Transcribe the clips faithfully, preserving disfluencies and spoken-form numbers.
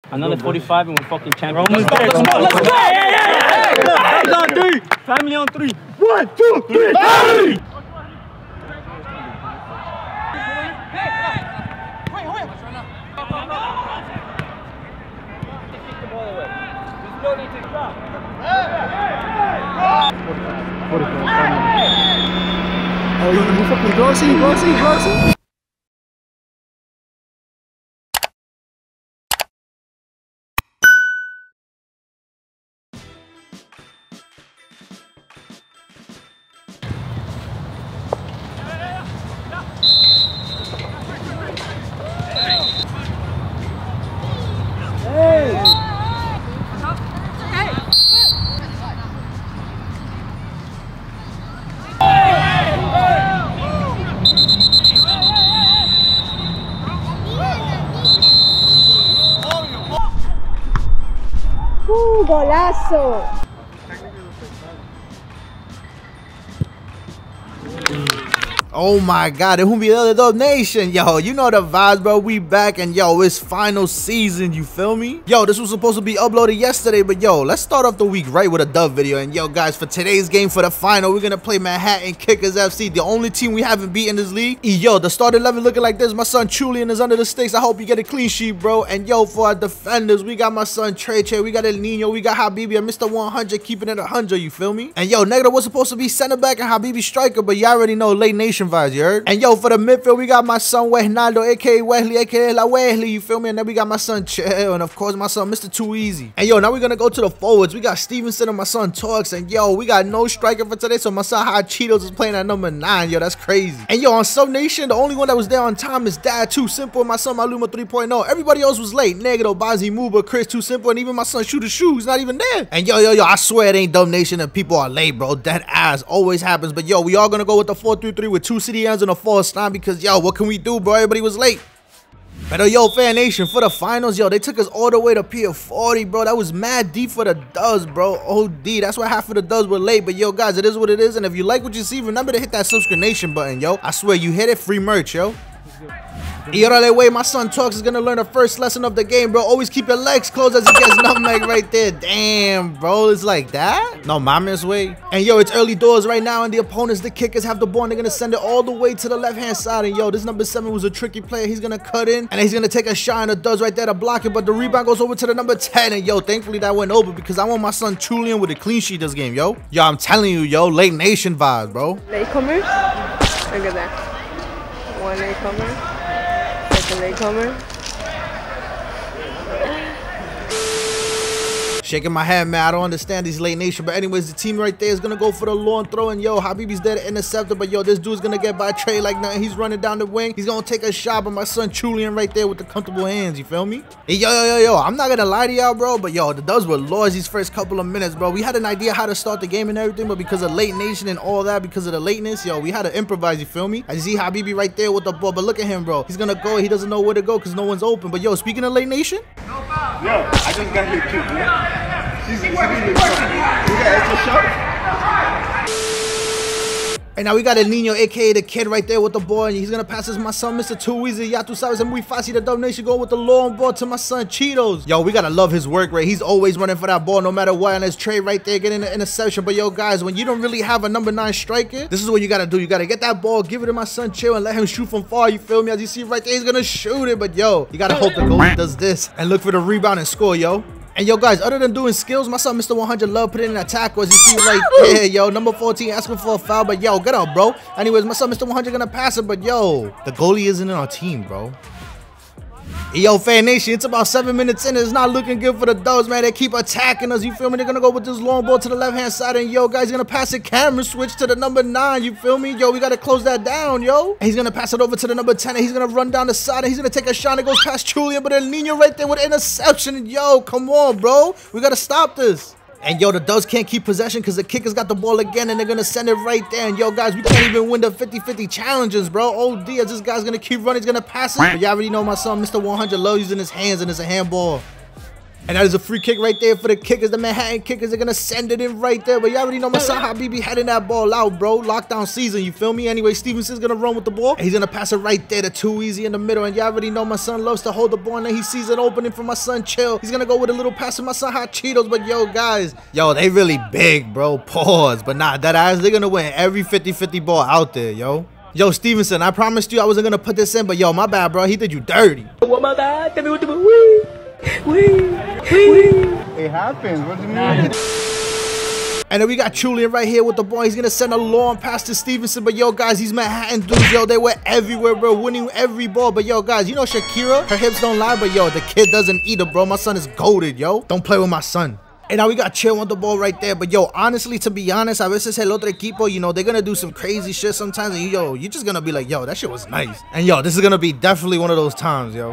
Another forty-five and we're fucking champions. Let's go, let's go, let's go! Hey, hey, hey, hey! Family on three! Family on three! One, two, three, family! Oh, you, you fucking glossy, glossy, glossy. ¡Uh, golazo! Oh my god, es un video de Dub Nation. Yo, you know the vibes, bro. We back and yo, it's final season, you feel me? Yo, this was supposed to be uploaded yesterday, but yo, let's start off the week right with a Dub video. And yo, guys, for today's game for the final, we're gonna play Manhattan Kickers F C, the only team we haven't beaten this league. E, yo, the starting eleven looking like this. My son Julian is under the sticks. I hope you get a clean sheet, bro. And yo, for our defenders, we got my son Trey Che, we got El Nino, we got Habibi and Mister one hundred keeping it one hundred, you feel me? And yo, Negative was supposed to be center back and Habibi striker, but you already know Late Nation vibes, you heard? And yo, for the midfield, we got my son Wijnaldum, aka Wesley, aka La Wesley, you feel me? And then we got my son Chill, and of course my son Mister Too Easy. And yo, now we're gonna go to the forwards. We got Stevenson and my son Talks, and yo, we got no striker for today, so my son Hot Cheetos is playing at number nine. Yo, that's crazy. And yo, on Sub Nation, the only one that was there on time is Dad Too Simple and my son Maluma three point oh. Everybody else was late. Negative, Bazi, Muba, Chris Too Simple, and even my son Shooter Shoes not even there. And yo, yo, yo, I swear it ain't Dub Nation and people are late, bro. That ass always happens. But yo, we all gonna go with the four three three with two C D Ns and a false nine because yo, what can we do, bro? Everybody was late. But yo, Fan Nation, for the finals, yo, they took us all the way to Pier forty, bro. That was mad deep for the dubs, bro. O D. That's why half of the dubs were late. But yo, guys, it is what it is. And if you like what you see, remember to hit that subscribe button, yo. I swear, you hit it, free merch, yo. Y orale, way, my son Talks is gonna learn the first lesson of the game, bro. Always keep your legs closed as he gets nutmeg right there. Damn, bro, it's like that? No, mama's way. And yo, it's early doors right now, and the opponents, the kickers, have the ball, and they're gonna send it all the way to the left-hand side. And yo, this number seven was a tricky player. He's gonna cut in, and he's gonna take a shot, and it does right there to block it, but the rebound goes over to the number ten. And yo, thankfully that went over because I want my son Julian with a clean sheet this game, yo. Yo, I'm telling you, yo, Late Nation vibes, bro. Latecomers? Look at that. One latecomer. Latecomer. Shaking my head, man. I don't understand these Late Nation. But anyways, the team right there is going to go for the long throw. And yo, Habibi's there to intercept it. But yo, this dude's going to get by Trey like nothing. He's running down the wing. He's going to take a shot. But my son Julian right there with the comfortable hands. You feel me? Hey, yo, yo, yo, yo. I'm not going to lie to y'all, bro. But yo, the dubs were lords these first couple of minutes, bro. We had an idea how to start the game and everything. But because of Late Nation and all that, because of the lateness, yo, we had to improvise. You feel me? I see Habibi right there with the ball. But look at him, bro. He's going to go. He doesn't know where to go because no one's open. But yo, speaking of Late Nation. Yo, I just got here too, man. She's, she's working, working. And now we got El Nino, aka the kid right there with the ball, and he's gonna pass this to my son, Mister Too Easy. Ya tu sabes, and muy fácil. The Dub Nation going with the long ball to my son Cheetos. Yo, we gotta love his work rate. He's always running for that ball no matter what, and there's Trey right there getting the interception. But yo, guys, when you don't really have a number nine striker, this is what you gotta do. You gotta get that ball, give it to my son Chill, and let him shoot from far. You feel me? As you see right there, he's gonna shoot it. But yo, you gotta hope the goalie does this and look for the rebound and score, yo. And yo, guys, other than doing skills, my son Mister one hundred love putting in a tackle, as you see right there, yo. Number fourteen asking for a foul, but yo, get up, bro. Anyways, my son Mister one hundred gonna pass it, but yo, the goalie isn't in our team, bro. Yo, Fan Nation, it's about seven minutes in. It's not looking good for the Dubs, man. They keep attacking us, you feel me? They're gonna go with this long ball to the left-hand side, and yo, guys, gonna pass it. Camera switch to the number nine, you feel me? Yo, we gotta close that down, yo. And he's gonna pass it over to the number ten, and he's gonna run down the side, and he's gonna take a shot, and it goes past Julian, but El Nino right there with interception. Yo, come on, bro. We gotta stop this. And yo, the Dubs can't keep possession because the kickers got the ball again, and they're gonna send it right there. And yo, guys, we can't even win the fifty fifty challenges, bro. O D, as this guy's gonna keep running, he's gonna pass it. But you already know my son Mister one hundred loves using his hands, and it's a handball. And that is a free kick right there for the kickers. The Manhattan Kickers are going to send it in right there. But you already know my son Habibi heading that ball out, bro. Lockdown season, you feel me? Anyway, Stevenson's going to run with the ball. And he's going to pass it right there to Too Easy in the middle. And you already know my son loves to hold the ball. And then he sees an opening for my son Chill. He's going to go with a little pass to my son Hot Cheetos. But yo, guys, yo, they really big, bro. Pause. But nah, that ass, they're going to win every fifty fifty ball out there, yo. Yo, Stevenson, I promised you I wasn't going to put this in. But yo, my bad, bro. He did you dirty. What my bad? Tell me what the wee. Wee. Wee. It happens. What do you mean? And then we got Julian right here with the ball. He's going to send a long pass to Stevenson. But, yo, guys, these Manhattan dudes, yo, they were everywhere, bro, winning every ball. But, yo, guys, you know Shakira? Her hips don't lie, but, yo, the kid doesn't either, bro. My son is goated, yo. Don't play with my son. And now we got Chill on the ball right there. But, yo, honestly, to be honest, a veces el otro equipo, you know, they're going to do some crazy shit sometimes. And, yo, you're just going to be like, yo, that shit was nice. And, yo, this is going to be definitely one of those times, yo.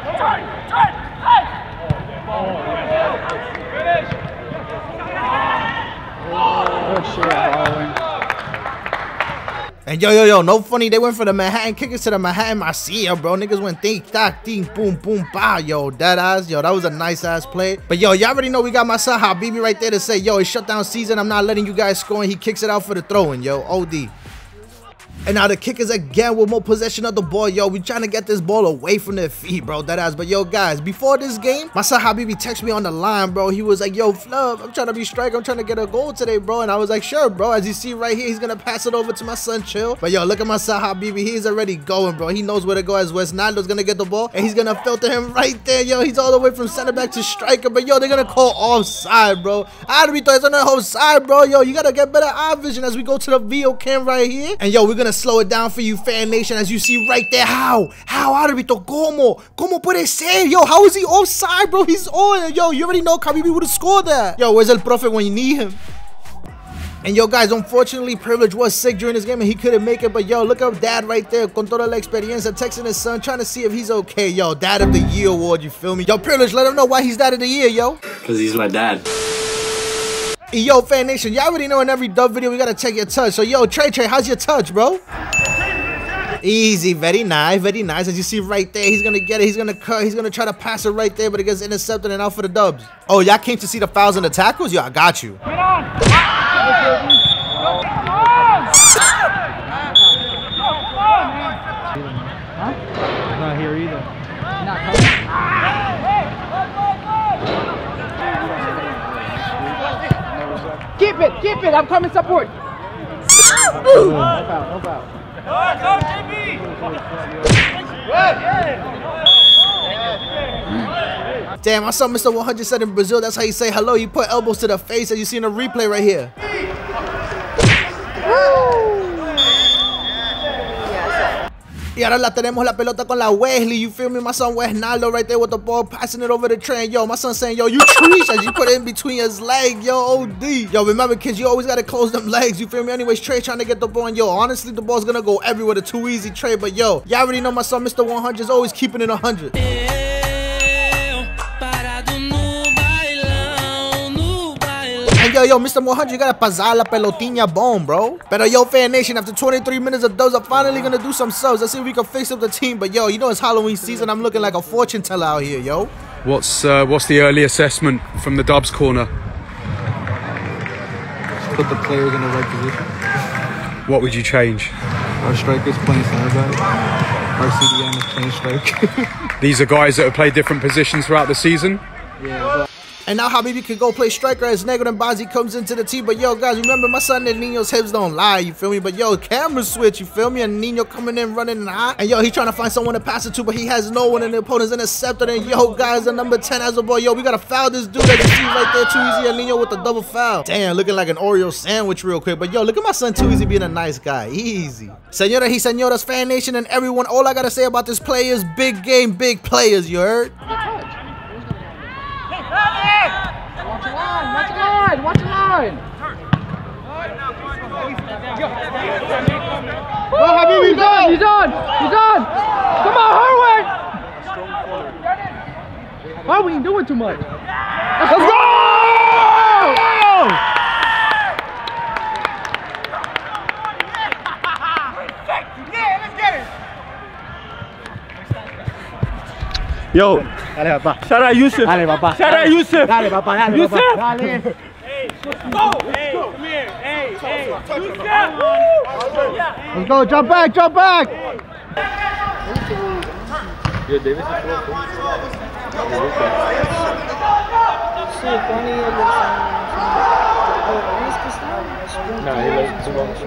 And yo, yo, yo, no funny, they went from the Manhattan Kickers to the Manhattan Marcia, bro. Niggas went think, tac, ting, boom, boom, bah, yo, that ass, yo, that was a nice ass play. But yo, y'all already know we got my son Habibi right there to say, yo, it's shutdown season. I'm not letting you guys score, and he kicks it out for the throw-in, yo, O D. And now the Kickers again with more possession of the ball. Yo, we trying to get this ball away from their feet, bro. That ass. But yo, guys, before this game, my son Habibi texted me on the line, bro. He was like, yo, Flub, I'm trying to be striker. I'm trying to get a goal today, bro. And I was like, sure, bro. As you see right here, he's going to pass it over to my son Chill. But yo, look at my son Habibi. He's already going, bro. He knows where to go as Westnaldo's going to get the ball. And he's going to filter him right there, yo. He's all the way from center back to striker. But yo, they're going to call offside, bro. Habibi thought it's on the offside, bro. Yo, you got to get better eye vision as we go to the V O cam right here. And yo, we're going to slow it down for you, Fan Nation, as you see right there. How? How, árbitro? ¿Cómo? ¿Cómo puede ser? Yo, how is he offside, bro? He's on. Yo, you already know Habibi would have scored that. Yo, where's El Prophet when you need him? And yo, guys, unfortunately, Privilege was sick during this game and he couldn't make it. But yo, look up Dad right there, con toda la experiencia, texting his son, trying to see if he's okay. Yo, Dad of the Year award, you feel me? Yo, Privilege, let him know why he's Dad of the Year, yo. Because he's my dad. Yo, Fan Nation, y'all already know in every dub video we gotta check your touch. So yo, Trey Trey, how's your touch, bro? Easy, very nice, very nice. As you see right there, he's gonna get it, he's gonna cut, he's gonna try to pass it right there, but it gets intercepted and out for the dubs. Oh, y'all came to see the fouls and the tackles? Yo, I got you. Huh? Not here either. Not coming. Keep it, keep it. I'm coming support. No foul, no foul. Damn, I saw Mister one hundred said in Brazil, that's how you say hello. You put elbows to the face, as you see in the replay right here. Y ahora la tenemos la pelota con la Wesley, you feel me? My son Westnaldo right there with the ball, passing it over the train. Yo, my son saying, yo, you trees as you put it in between his legs, yo, O D. Yo, remember, kids, you always got to close them legs, you feel me? Anyways, Trey trying to get the ball, and yo, honestly, the ball's going to go everywhere, the Too Easy Trey, but yo, y'all already know my son, Mister one hundred, is always keeping it one hundred. And yo, yo, Mister one hundred, you gotta pasar la pelotinha bomb, bro. Pero yo, Fan Nation, after twenty-three minutes of dubs, I'm finally gonna do some subs. Let's see if we can fix up the team. But yo, you know it's Halloween season. I'm looking like a fortune teller out here, yo. What's uh, what's the early assessment from the Dubs corner? Put the players in the right position. What would you change? Our strikers playing center back. Our C D M is playing strike. These are guys that have played different positions throughout the season. Yeah. But And now Habibi can go play striker as Negro and Bazzi comes into the team. But yo, guys, remember my son and Nino's hips don't lie, you feel me? But yo, camera switch, you feel me? And Nino coming in, running hot. And yo, he trying to find someone to pass it to, but he has no one, and the opponent's intercepted. And yo, guys, the number ten has a ball. Yo, we gotta foul this dude that you see right there, Too Easy and Nino with the double foul. Damn, looking like an Oreo sandwich real quick. But yo, look at my son Too Easy being a nice guy. Easy. Senora y senoras, Fan Nation, and everyone, all I gotta say about this play is big game, big players, you heard? watch the line, watch the line, watch the line. Go, Habibi, he's on, he's on, he's on. Come on, Harwin. Why are we doing too much? Let's go! Yo. Dale, papá. Shout out Yusuf. Dale, papá. Shout out Yusuf. Dale, papá, dale, Yusuf. papá. Dale. Go. Hey, come here. Hey, hey. Yusuf. Let's go, jump back, jump back. Yo, Davis Nah, he loves too long.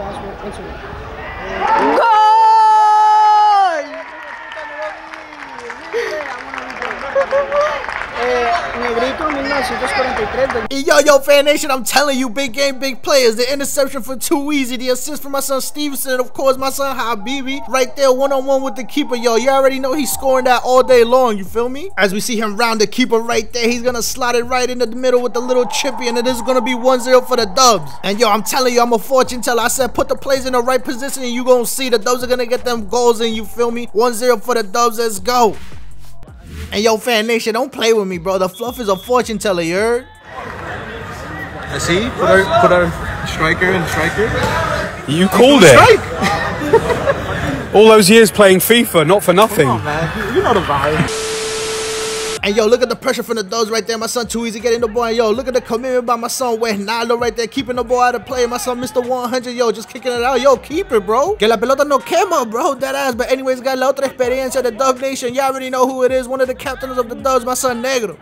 Yo, yo, Fan Nation, I'm telling you, big game, big players. The interception for Too Easy, the assist for my son Stevenson, and of course my son Habibi, right there one-on-one with the keeper. Yo, you already know he's scoring that all day long, you feel me? As we see him round the keeper right there, he's gonna slide it right into the middle with the little chippy, and it is gonna be one zero for the Dubs. And yo, I'm telling you, I'm a fortune teller. I said put the plays in the right position and you gonna see the Dubs are gonna get them goals in, you feel me? one zero for the Dubs, let's go. And yo, Fan Nation, don't play with me, bro. The Fluff is a fortune teller, you heard? I see. Put our, put our striker and striker. You called it. All those years playing FIFA, not for nothing. Come on, man. You know the vibe. And yo, look at the pressure from the Dubs right there. My son Too Easy getting the ball. And yo, look at the commitment by my son Wijnaldum right there, keeping the ball out of play. My son Mister one hundred, yo, just kicking it out. Yo, keep it, bro. Que la pelota no quema, bro. That ass. But anyways, got la otra experiencia, the Dub Nation. Y'all already know who it is. One of the captains of the Dubs, my son Negro.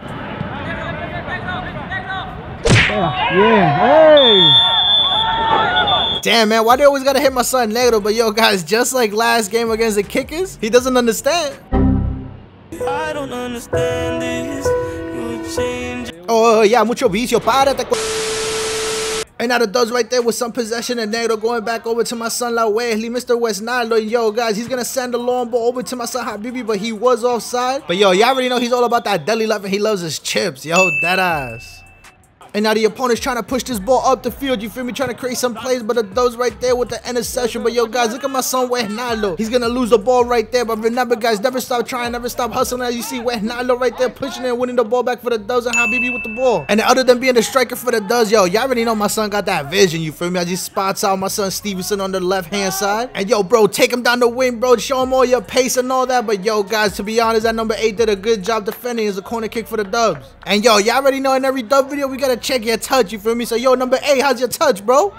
Yeah. Hey. Damn, man, why they always gotta hit my son Negro? But yo, guys, just like last game against the Kickers, he doesn't understand. I don't understand this. You change. Oh, yeah, mucho vicio. Párate. And now the Dubs right there with some possession, and Negro going back over to my son La Wesley, Mister Wijnaldum. And yo, guys, he's gonna send the long ball over to my son Habibi, but he was offside. But yo, y'all already know he's all about that deli life and he loves his chips. Yo, that ass. And now the opponent's trying to push this ball up the field, you feel me? Trying to create some plays, but the Dubs right there with the interception. But yo, guys, look at my son Wijnaldum. He's gonna lose the ball right there. But remember, guys, never stop trying, never stop hustling. As you see Wijnaldum right there pushing and winning the ball back for the Dubs, and Habibi with the ball. And other than being the striker for the Dubs, yo, y'all already know my son got that vision, you feel me? I just spots out my son Stevenson on the left-hand side. And yo, bro, take him down the wing, bro. Show him all your pace and all that. But yo, guys, to be honest, that number eight did a good job defending. It's a corner kick for the Dubs. And yo, y'all already know in every Dub video, we gotta check your touch, you feel me? So yo, number eight, how's your touch, bro?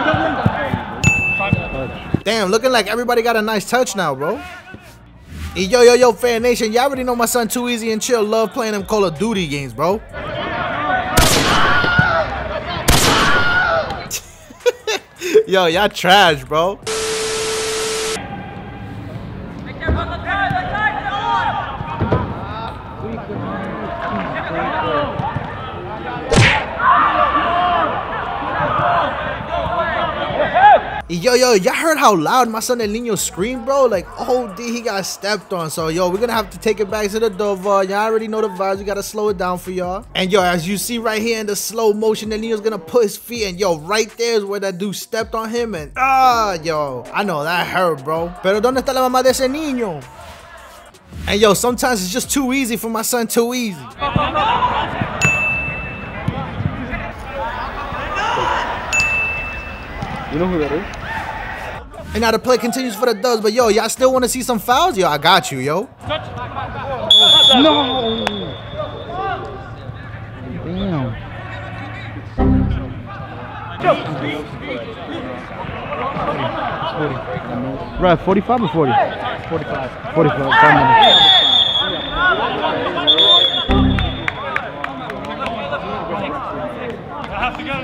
Damn, looking like everybody got a nice touch now, bro. And yo, yo, yo, Fan Nation, y'all already know my son Too Easy and Chill love playing them Call of Duty games, bro. Yo, y'all trash, bro. Yo, yo, y'all heard how loud my son El Nino screamed, bro? Like, oh, D, he got stepped on. So, yo, we're gonna have to take it back to the Dover. Y'all already know the vibes. We gotta slow it down for y'all. And, yo, as you see right here in the slow motion, El Nino's gonna put his feet. And, yo, right there is where that dude stepped on him. And, ah, yo, I know that hurt, bro. Pero, ¿dónde está la mamá de ese niño? And, yo, sometimes it's just too easy for my son Too Easy. You know who that is? And now the play continues for the Dubs, but yo, y'all still want to see some fouls? Yo, I got you, yo. No. Damn. Right, forty-five or forty? forty-five. forty-five. Five minutes. I have to go.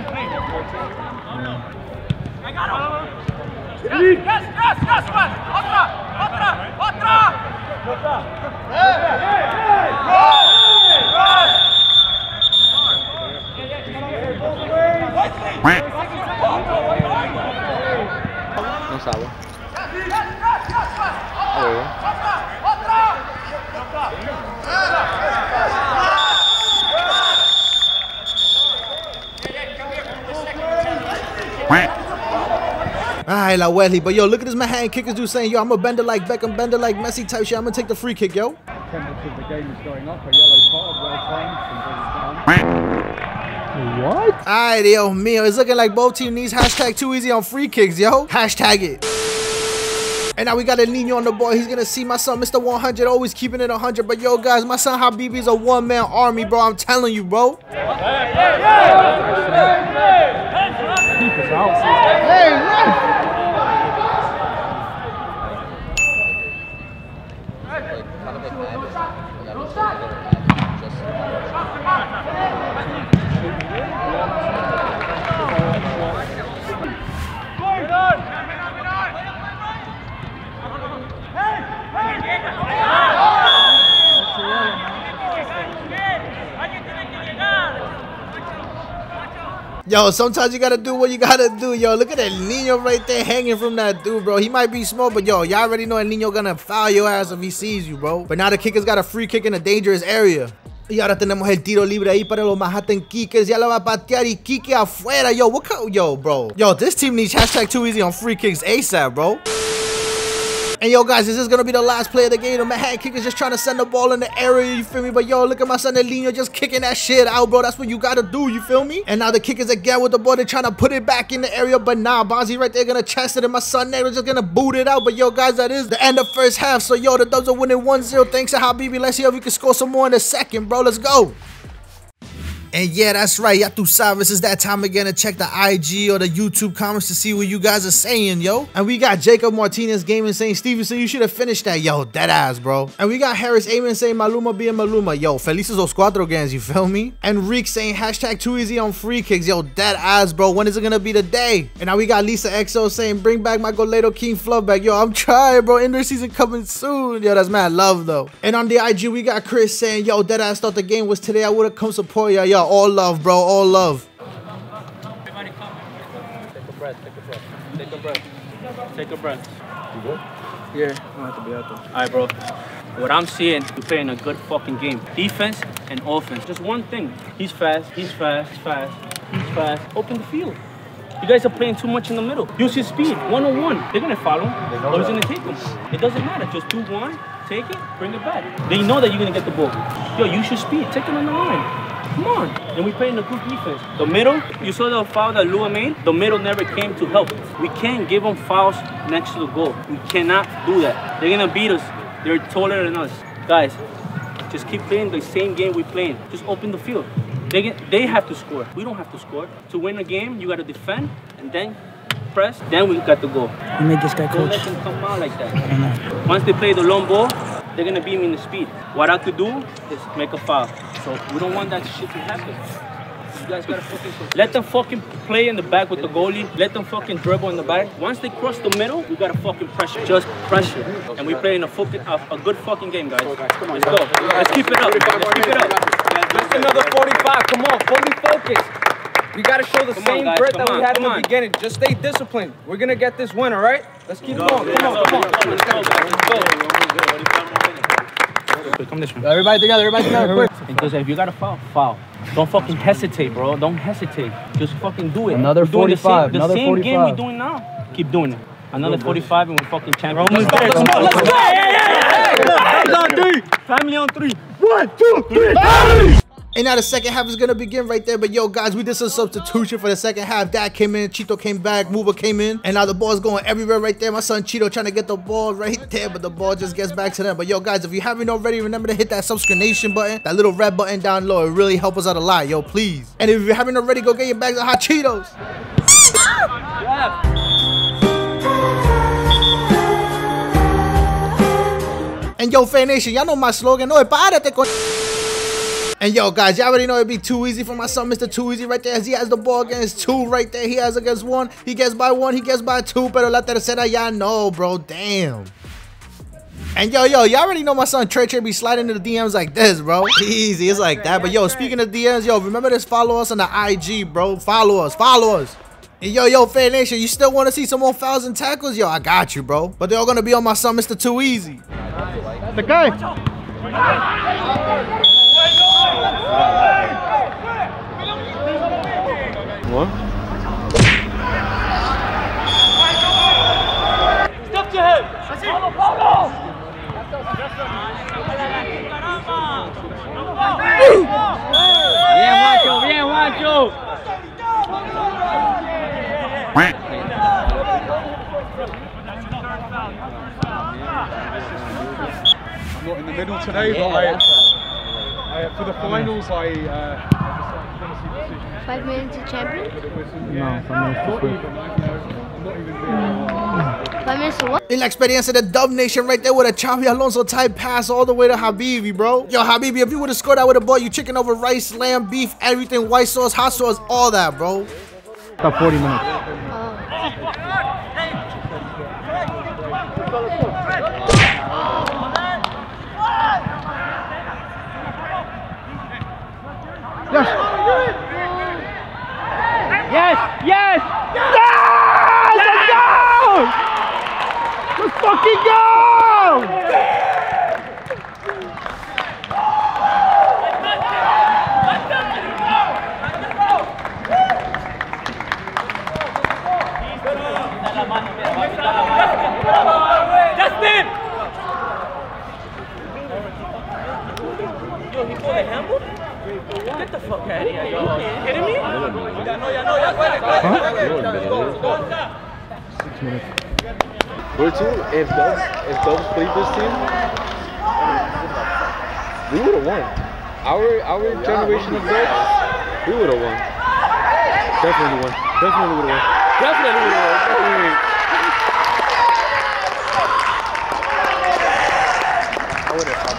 I got him. Yes, yes, yes, one. Otra, otra, otra. Hey, hey, hey. No sabe. Alright, La Wesley, but yo, look at this Manhattan kickers dude saying, yo, I'm gonna bend it like Beckham, bend it like Messi type shit. I'm gonna take the free kick, yo. Temperature of the game is going up. A yellow card, well timed. What? Alright, yo, Mio, it's looking like both teams needs hashtag Too Easy on free kicks, yo. Hashtag it. And now we got a Nino on the ball. He's gonna see my son, Mister one hundred, always keeping it one hundred. But yo, guys, my son Habibi's a one-man army, bro. I'm telling you, bro. Keep us out. Hey, ref! Yo, sometimes you gotta do what you gotta do, yo. Look at that Nino right there hanging from that dude, bro. He might be small, but yo, y'all already know that Nino gonna foul your ass if he sees you, bro. But now the kicker's got a free kick in a dangerous area. Y ahora tenemos el tiro libre ahí para los Manhattan Kickers. Ya la va a patear y Kike afuera. Yo, what kind? Yo, bro. Yo, this team needs hashtag too easy on free kicks ASAP, bro. And yo, guys, this is gonna be the last play of the game. The Manhattan Kickers just trying to send the ball in the area, you feel me? But yo, look at my son Elino just kicking that shit out, bro. That's what you gotta do, you feel me? And now the Kickers again with the ball. They're trying to put it back in the area, but nah, Bonzi right there gonna chest it, and my son Negro just gonna boot it out. But yo, guys, that is the end of first half. So yo, the Dubs are winning one zero. Thanks to Habibi. Let's see if we can score some more in the second, bro. Let's go. And yeah, that's right. Ya tu sabes, it's that time again to check the I G or the YouTube comments to see what you guys are saying, yo. And we got Jacob Martinez Gaming saying, Stevenson, you should have finished that, yo. Dead ass, bro. And we got Harris Amen saying, Maluma being Maluma. Yo, felices los cuatro games, you feel me? And Reek saying, hashtag too easy on free kicks. Yo, dead ass, bro. When is it gonna be the day? And now we got Lisa X O saying, bring back my Goledo King Fluff back. Yo, I'm trying, bro. Indoor season coming soon. Yo, that's mad love, though. And on the I G, we got Chris saying, yo, dead ass thought the game was today. I would have come support ya. Yo, all love, bro. All love. Everybody come. Take a breath, take a breath. Take a breath. Take a breath. You good? Yeah, I don't have to be out there. Alright, bro. What I'm seeing, you're playing a good fucking game. Defense and offense. Just one thing. He's fast, he's fast, he's fast, he's fast. Open the field. You guys are playing too much in the middle. Use his speed, one on one. They're gonna follow him, or he's gonna take him. It doesn't matter. Just do one, take it, bring it back. They know that you're gonna get the ball. Yo, use your speed. Take it on the line. Come on. And we playing a good defense. The middle, you saw the foul that Lua made? The middle never came to help. We can't give them fouls next to the goal. We cannot do that. They're gonna beat us. They're taller than us. Guys, just keep playing the same game we're playing. Just open the field. They get, they have to score. We don't have to score. To win a game, you gotta defend and then press. Then we got to go. You made this guy coach. Don't let them come out like that. Once they play the long ball, they're gonna beat me in the speed. What I could do is make a foul. So we don't want that shit to happen. You guys gotta fucking let them fucking play in the back with the goalie. Let them fucking dribble in the back. Once they cross the middle, we gotta fucking pressure. Just pressure. And we playing a fucking a, a good fucking game, guys. Let's go. Let's keep it up. Let's keep it up. Just another forty-five. Come on, fully focused. We gotta show the come same on, grit come that on, we had in the on. beginning. Just stay disciplined. We're gonna get this win, all right? Let's keep go. going. Come on, come on. Let's go, guys. Let's go. Come this way. Everybody together, everybody together, quick. Because if you got to foul, foul. Don't fucking hesitate, bro. Don't hesitate. Just fucking do it. Another forty-five. The same, the Another same forty-five. game we're doing now. Keep doing it. Another forty-five and we're fucking champions. Let's go, let's go, let's go. Hey, hey, hey, hey. Family on three. Family on three. One, two, three, family. And now the second half is going to begin right there. But yo, guys, we did some substitution for the second half. Dad came in, Chito came back, Mover came in. And now the ball's going everywhere right there. My son Chito trying to get the ball right there, but the ball just gets back to them. But yo, guys, if you haven't already, remember to hit that subscription button, that little red button down low. It really helps us out a lot, yo, please. And if you haven't already, go get your bags of hot Cheetos. And yo, Fan Nation, y'all know my slogan. No, párate con... And yo, guys, y'all already know it'd be too easy for my son, Mister Too Easy, right there, as he has the ball against two right there. He has against one. He gets by one. He gets by two. Pero la tercera, y'all know, bro. Damn. And yo, yo, y'all already know my son Trey Trey be sliding into the D Ms like this, bro. Easy, it's like that. But yo, speaking of D Ms, yo, remember this. Follow us on the I G, bro. Follow us. Follow us. And yo, yo, Fan Nation, you still want to see some more fouls and tackles? Yo, I got you, bro. But they're all going to be on my son, Mister Too Easy. The guy. What? Step to him. Paulo, Paulo. Bien, Juancho, bien, Juancho. the middle today, Yeah, but I, that's I, for the finals, I, uh, I just want to see decisions. Five minutes to champion? But it was, yeah, not even, like, you know, I'm not even being. Five minutes to what? Y la experiencia de Dub Nation right there with a Xavi Alonso type pass all the way to Habibi, bro. Yo, Habibi, if you would have scored, I would have bought you chicken over rice, lamb, beef, everything, white sauce, hot sauce, all that, bro. About forty minutes. Yes! Yes! Yes! Let's go! Let's fucking go! Justin! Yo, he pulled a handle? Get the fuck out of here, yo. Are you kidding me? Six minutes. We're two. If Dubs, if Dubs played this team, we would have won. Our our generation of Dubs, we would have won. Definitely won. Definitely would have won. Definitely would have won. I would have.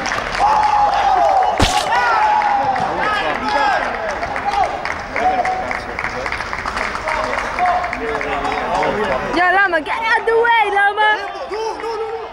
Yeah, Lama, get out of the way, Lama. No, no, no, no.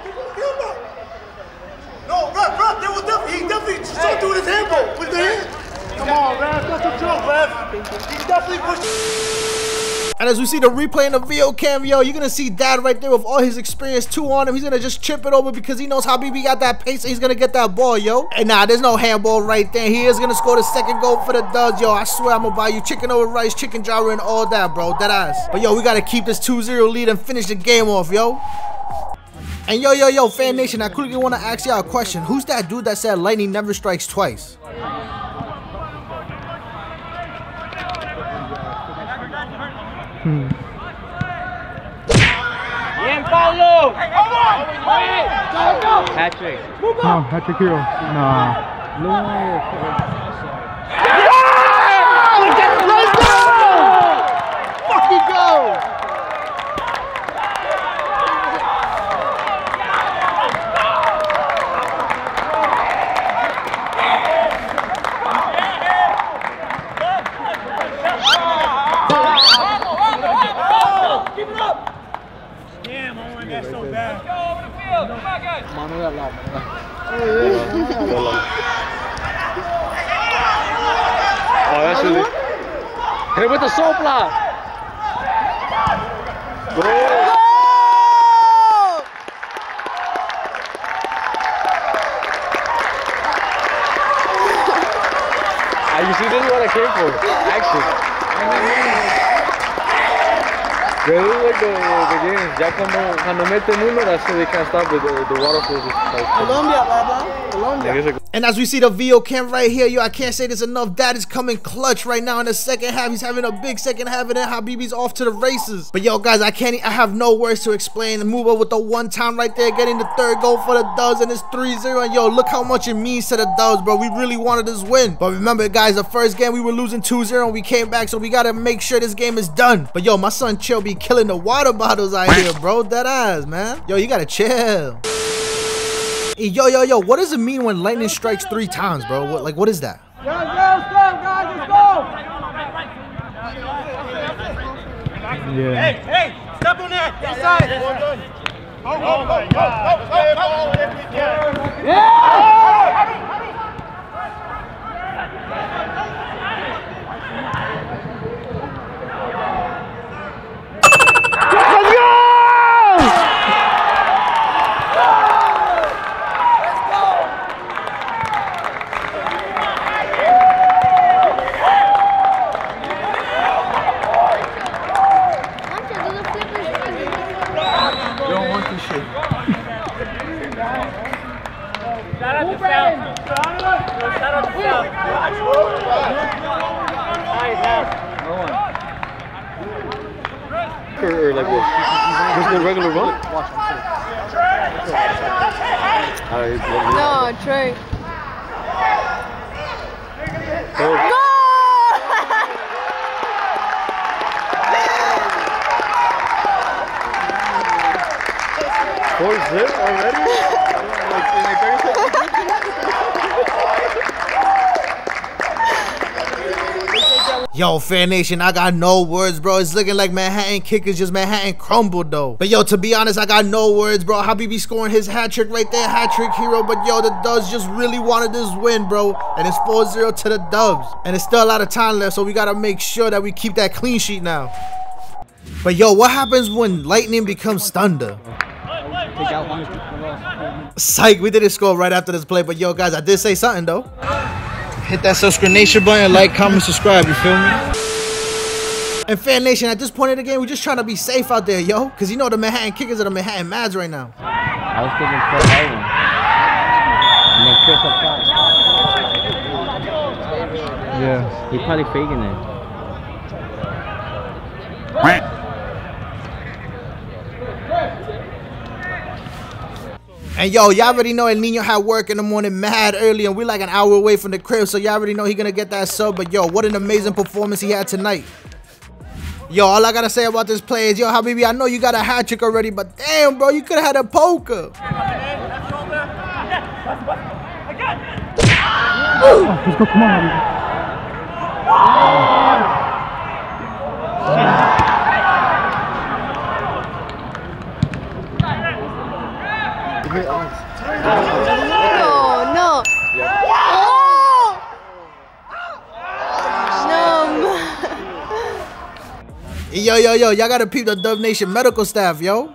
No, Rev, Rev, there was definitely, he definitely shot through his handball with the hand. Come on, Rev, that's the joke, Rev. He definitely pushed. And as we see the replay in the video cam, yo, you're gonna see Dad right there with all his experience two on him. He's gonna just chip it over because he knows Habibi got that pace and he's gonna get that ball, yo. And nah, there's no handball right there. He is gonna score the second goal for the Dubs, yo. I swear I'm gonna buy you chicken over rice, chicken gyro, and all that, bro. That ass. But yo, we gotta keep this two zero lead and finish the game off, yo. And yo, yo, yo, Fan Nation, I quickly wanna ask y'all a question. Who's that dude that said lightning never strikes twice? Hmm. Paulo! Patrick. No, Patrick Hero. Nah. No. Let's go! Fucking go! Keep it up! Damn, Owen, that's so bad. Let's go over the field. Come on, guys. Oh, that's really. Hit it with the sopla. Go. Ah, you see, this is what I came for. Action. This is like the, the game. Ya cuando, cuando meten uno, that's so they can't stop the, the, the water flows. Colombia, baba. Colombia. And as we see the video cam right here, yo, I can't say this enough. Dad is coming clutch right now in the second half. He's having a big second half, and then Habibi's off to the races. But yo, guys, I can't. I have no words to explain. The move up with the one time right there, getting the third goal for the Dubs, and it's three zero. And yo, look how much it means to the Dubs, bro. We really wanted this win. But remember, guys, the first game we were losing two zero, and we came back, so we gotta make sure this game is done. But yo, my son Chill be killing the water bottles out here, bro. That ass, man. Yo, you gotta chill. Hey, yo, yo, yo, what does it mean when lightning strikes three times, bro? What, like, what is that? Let's go, let's go, guys, let's go! Yeah. Hey, hey, step on that. Inside. Go, go, go, go, go, go. Yeah! Or, or like what? Just the regular run? No, Trey. Oh. Go! Four zip already? Yo, Fan Nation, I got no words, bro. It's looking like Manhattan Kickers just Manhattan crumbled, though. But yo, to be honest, I got no words, bro. Habibi scoring his hat trick right there, hat trick hero. But yo, the Dubs just really wanted this win, bro. And it's four zero to the Dubs. And it's still a lot of time left, so we gotta make sure that we keep that clean sheet now. But yo, what happens when Lightning becomes Thunder? Psych, we didn't score right after this play, but yo, guys, I did say something, though. Hit that subscribe button, like, comment, subscribe, you feel me? And Fan Nation, at this point in the game, we're just trying to be safe out there, yo. Because you know the Manhattan Kickers are the Manhattan Mads right now. I was thinking Chris Owen. And then Chris up top. Yeah. He's probably faking it. And yo, y'all already know El Nino had work in the morning mad early, and we're like an hour away from the crib, so y'all already know he gonna get that sub. But yo, what an amazing performance he had tonight. Yo, all I gotta say about this play is, yo, Habibi, I know you got a hat trick already, but damn, bro, you could have had a poker. Let's go, come on, Habibi. Oh, no. Oh! No. Yo, yo, yo, y'all gotta peep the Dub Nation medical staff, yo.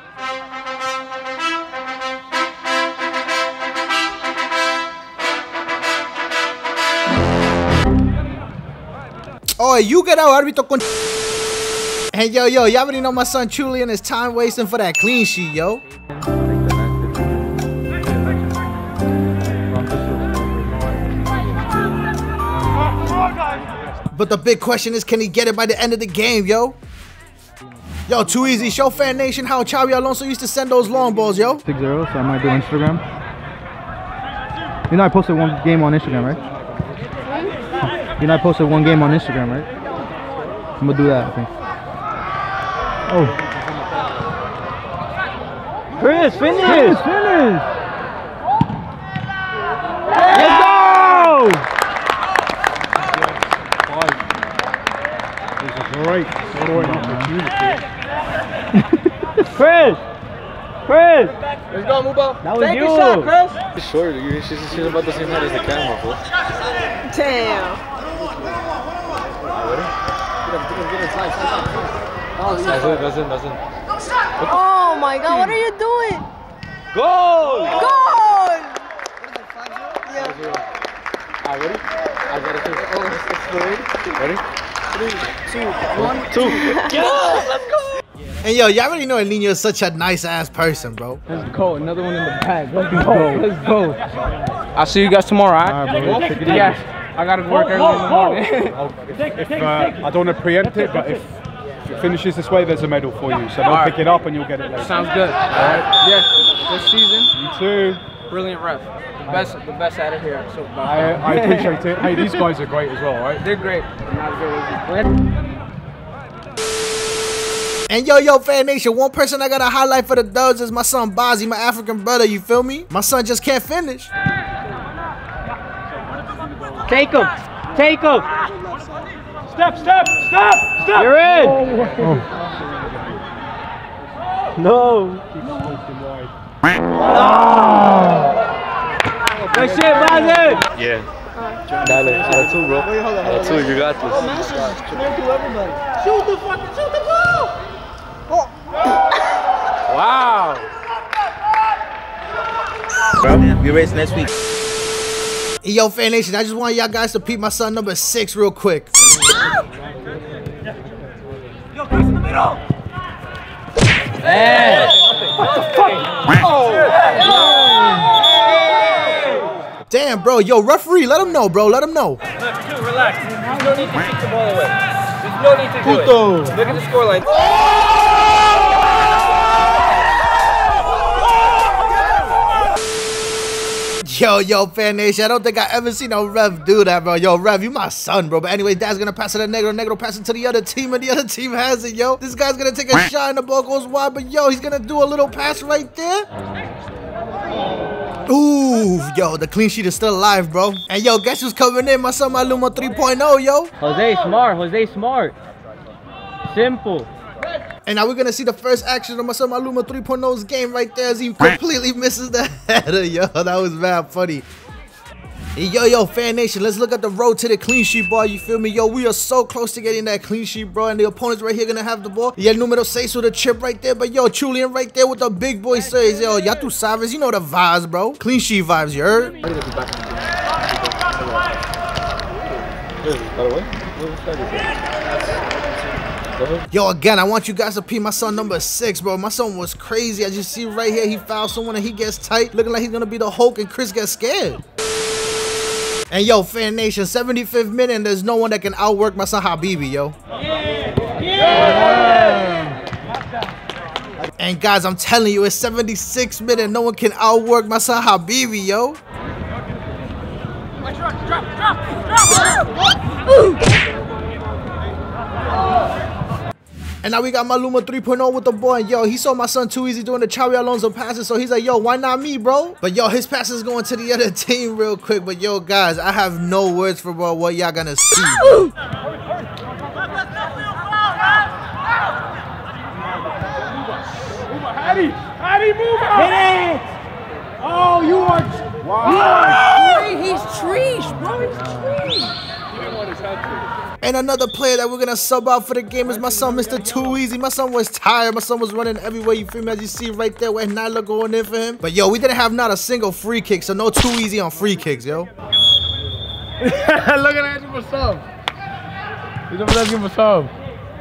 Oh, you get out, árbitro con. And yo, yo, y'all already know my son Julian is time wasting for that clean sheet, yo. But the big question is, can he get it by the end of the game, yo? Yo, too easy. Show Fan Nation how Xabi Alonso used to send those long balls, yo. six zero, so I might do Instagram. You know I posted one game on Instagram, right? You know I posted one game on Instagram, right? I'm gonna do that, I think. Oh. Chris, finish! Finish, finish! Let's go! Great scoring opportunity. Chris! Chris! Let's go, Mubo. That was Take you! a shot, Chris! She's short. You- She's, she's about the same height as the camera, fool. Damn. That's it, that's it, that's it. Oh my God, what are you doing? Goal! Goal! Yeah. Alright, ready? I got it. Ready? Three, two, one, two. And yo, y'all already know El Nino is such a nice ass person, bro. Let's go, another one in the bag. Let's go, let's go. I'll see you guys tomorrow, alright? All right, bro. Yeah, I gotta work early in the morning. If, uh, I don't want to preempt it, but if it finishes this way, there's a medal for you. So don't pick it up and you'll get it later. Sounds good. Alright, yeah, this season, You too. brilliant ref. The best, the best out of here. So, I, I appreciate it. Hey, these guys are great as well, right? They're great. Not as good as And yo, yo, Fan Nation, one person I gotta highlight for the Dubs is my son Bazzi, my African brother, you feel me? My son just can't finish. Take him! Take him! Step, step, step, step. You're in! Oh. No! Good shit, Bazzi! Yeah. Dale, out of two, bro. Out of two, you got this. Shoot the fucking, shoot the ball. Wow! We race next week. Yo, Fan Nation, I just want y'all guys to peep my son number six real quick. Yo, Chris in the middle. Hey! What the fuck? Oh. Damn, bro. Yo, referee, let him know, bro. Let him know. Look, dude, relax. There's no need to kick the ball away. There's no need to do it. Look at the scoreline. Yo, yo, Fan Nation, I don't think I ever seen a ref do that, bro. Yo, ref, you my son, bro. But anyway, Dad's gonna pass it to Negro. Negro pass it to the other team, and the other team has it, yo. This guy's gonna take a shot, and the ball goes wide, but yo, he's gonna do a little pass right there. Ooh, yo, the clean sheet is still alive, bro. And yo, guess who's coming in? My son Maluma three point oh, yo. Jose Smart, Jose Smart. Simple. And now we're gonna see the first action of my son Maluma three point oh's game right there as he completely misses the header, yo. That was mad funny. Hey, yo, yo, Fan Nation, let's look at the road to the clean sheet, ball. You feel me? Yo, we are so close to getting that clean sheet, bro. And the opponent's right here gonna have the ball. Yeah, numero seis with a chip right there. But yo, Julian right there with the big boy says, yo, ya tu sabes, you know the vibes, bro. Clean sheet vibes, you heard? Yo, again, I want you guys to peep my son number six, bro. My son was crazy. As you see right here, he fouled someone and he gets tight, looking like he's gonna be the Hulk, and Chris gets scared. And yo, Fan Nation, seventy-fifth minute, and there's no one that can outwork my son Habibi, yo. Yeah. Yeah. And guys, I'm telling you, it's seventy-sixth minute, no one can outwork my son Habibi, yo. Drop, drop, drop, drop. And now we got Maluma three point oh with the ball, and yo, he saw my son Too Easy doing the Xavi Alonso passes, so he's like, yo, why not me, bro? But yo, his pass is going to the other team real quick. But yo, guys, I have no words for bro, what y'all gonna see. Hattie, Hattie, move out! Hit it! Oh, you are... Wow. He's trees, bro, he's trees. And another player that we're gonna sub out for the game is my son, Mister Too Easy. My son was tired. My son was running everywhere. You feel me? As you see right there, with Nyla going in for him. But yo, we didn't have not a single free kick, so no Too Easy on free kicks, yo. Look at that, you for some. He's over there, give him some.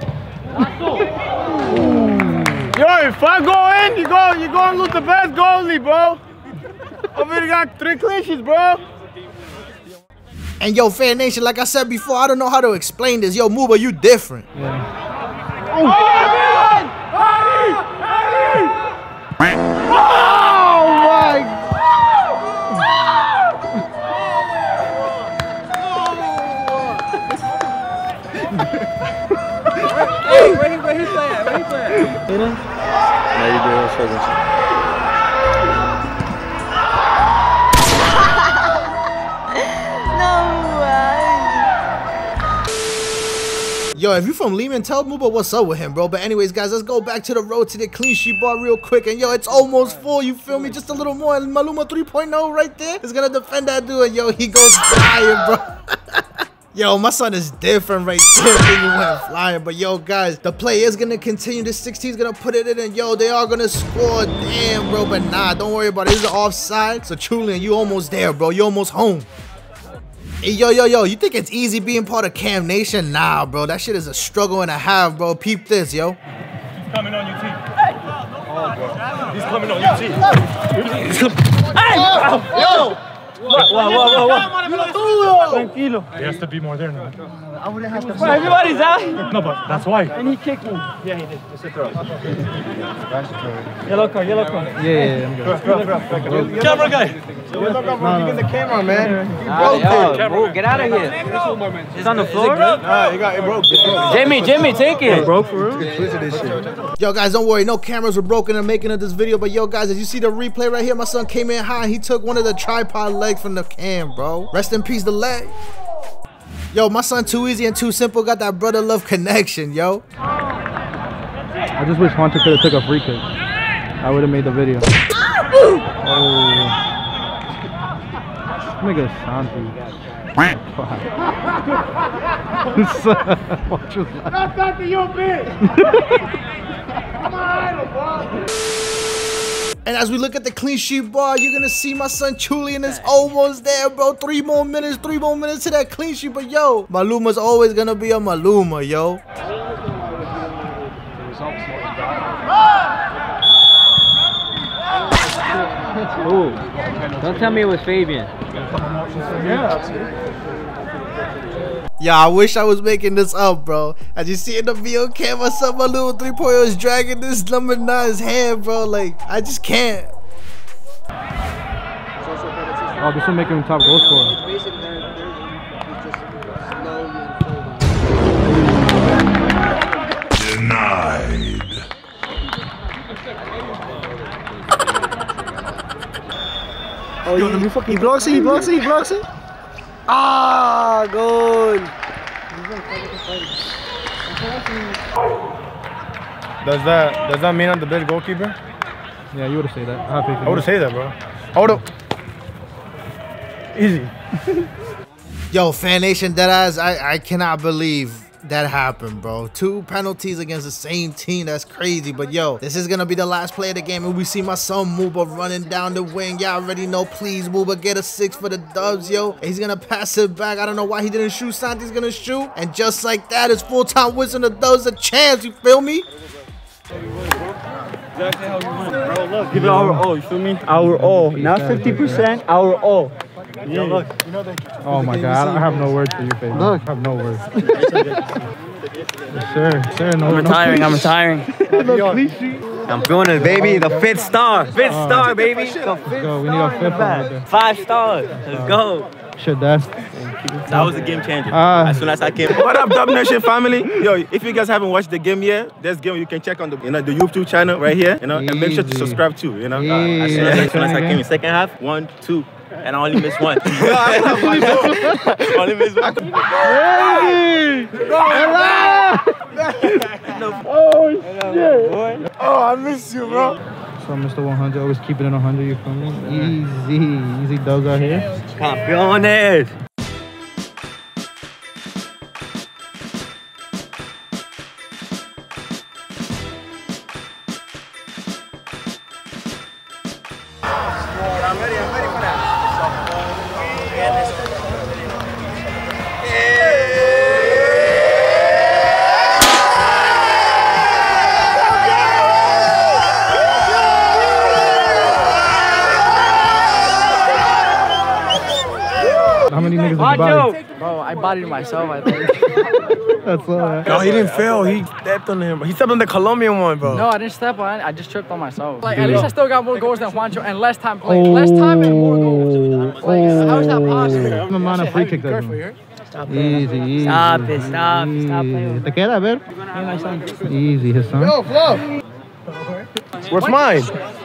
Yo, if I go in, you go, you go and lose the best goalie, bro. Over here, got three clean sheets, bro. And yo, Fan Nation, like I said before, I don't know how to explain this. Yo, Muba, you different. Yeah. Oh, oh my Hey, where he, where he play at? Where he play at? You know? No, you do it. Yo, if you from Lehman, tell Muba what's up with him, bro. But anyways, guys, let's go back to the road to the clean sheet bar real quick. And yo, it's almost full, you feel me? Just a little more. And Maluma three point oh right there is gonna defend that dude. And yo, he goes flying, bro. Yo, my son is different right there. He went flying. But yo, guys, the play is gonna continue. The sixteen is gonna put it in, and yo, they are gonna score. Damn, bro. But nah, don't worry about it. This is offside. So Julian, you almost there, bro. You almost home. Hey, yo, yo, yo, you think it's easy being part of Cam Nation? Nah, bro, that shit is a struggle and a half, bro. Peep this, yo. He's coming on your team. Oh, bro. He's coming on your team. He's coming. Hey! Oh, yo! Whoa, whoa, whoa, whoa. Tranquilo. He has to be more there now. I wouldn't have to. Well, everybody's out. No, but that's why. And he kicked me. Yeah, he did. It's a throw. Yellow card, yellow card. Yeah, yeah, yeah. I'm good. Camera guy. No, no. You get the camera, man. You Ah, broke yo, it. bro, get out of here. It's on the floor? Nah, you got it broke. It broke. Jimmy, Jimmy, take it. Broke for real? This shit. Yo, guys, don't worry. No cameras were broken in the making of this video. But yo, guys, as you see the replay right here, my son came in high and he took one of the tripod legs from the cam, bro. Rest in peace, the leg. Yo, my son Too Easy and Too Simple got that brother love connection, yo. I just wish Hunter could have took a free kick. I would have made the video. Oh. Nigga Santi. Watch this. That's not the your bitch. Come on, bro. And as we look at the clean sheet bar, you're gonna see my son Julian is almost there, bro. Three more minutes, three more minutes to that clean sheet. But yo, Maluma's always gonna be a Maluma, yo. Ooh. Don't tell me it was Fabian. Yeah. Yeah, I wish I was making this up, bro. As you see in the video cam, my son Maluma three point oh is dragging this number nine's hand, bro. Like, I just can't. Oh, this will make him top goal scorer. Basically, they're, they're just slowly unfolding. Denied. Oh, he, he blocks it, he blocks it, he blocks it. Ah, goal. Does that does that mean I'm the best goalkeeper? Yeah, you would have said that. I would have said that, bro. Hold up. Easy. Yo, Fan Nation, deadass, I, I cannot believe that happened, bro. Two penalties against the same team. That's crazy. But yo, this is gonna be the last play of the game, and we see my son Muba running down the wing. Y'all already know. Please, Muba, get a six for the Dubs, yo. And he's gonna pass it back. I don't know why he didn't shoot. Santi's gonna shoot, and just like that, it's full-time whistle. The Dubs a chance. You feel me? Exactly how you want, bro. Look, give it our all. You feel me? Our all, not fifty percent. Our all. Yeah, look. Oh my God, I have no words for you, baby. Look, I have no words. Yes, sir, sir. No, I'm retiring. No, I'm retiring. I'm doing it, baby. The fifth star. Fifth Uh, star, baby. The Let's go. We need our fifth one right there. Five stars. Let's go. Shit, Dad. That was a game changer. Uh, as soon as I came. What up, Dub Nation family? Yo, if you guys haven't watched the game yet, this game you can check on the you know the YouTube channel right here. You know, and make sure to subscribe too. You know, uh, as soon as, as, soon as I came in second half, one, two, and I only missed one. Only missed one. Oh shit! Oh, I miss you, bro. So Mister one hundred, always keep it in one hundred, you feel me? Easy, easy Dubs out here. Campeones. I'm ready, I'm ready for that. How many niggas did you body? Bro, I bodied myself, I think. That's all right. No, he didn't fail. He stepped on him. He stepped on the Colombian one, bro. No, I didn't step on it. I just tripped on myself. Like, Dude. at least I still got more goals than Juancho and less time played. Oh, less time and more goals. Like, oh, how is that possible? I'm a man of free kick that one. Stop Easy, easy. Stop it, stop, easy. stop playing. Te queda, a ver? Hey, my son. Easy, his son. Yo, Flo. What's mine?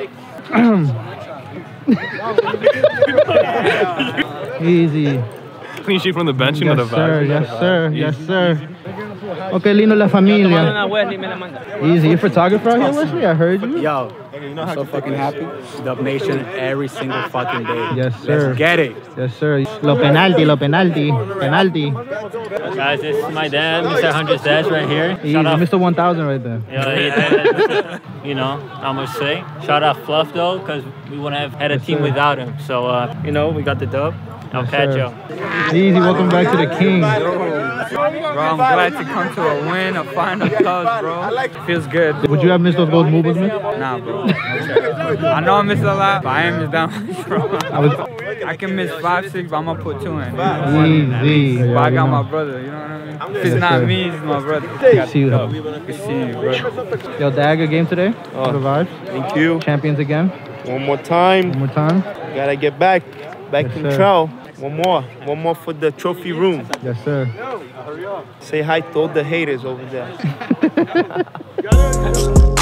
Easy. Clean sheet from the bench, you Yes, know the sir, vibe. yes, sir, yes, sir. Okay, lindo la familia. Easy, you photographer out here, Wesley? I heard you. Yo, I'm so fucking happy. Dub Nation every single fucking day. Yes, sir. Let's get it. Yes, sir. Lo penalti, lo penalti, penalti. Guys, this is my dad, Mister one hundred's dad right here. Easy, Shout out, Mister one thousand right there. yeah, he did. You know, I must say. Shout out Fluff though, because we wouldn't have had a Yes, team sir. without him. So, uh, you know, we got the dub. I'll Yes, catch sir. y'all. Easy, welcome back to the king. Bro, I'm glad to come to a win, a final close, bro. Feels good. Would you have missed those goals, Mubas, man? Nah, bro. I know I missed a lot, but I am just down, bro. I was I can miss five, six, but I'm gonna put two in. easy. But I Yeah, got you my know. brother, you know what I mean? If it's Yes, not sir. me, it's my brother. See you, though. Good seeing you, bro. Yo, Dagger game today. Oh, For the vibes. Thank you. Champions again. One more time. One more time. Gotta get back. Back Yes, sir. control. One more. One more for the trophy room. Yes, sir. Say hi to all the haters over there.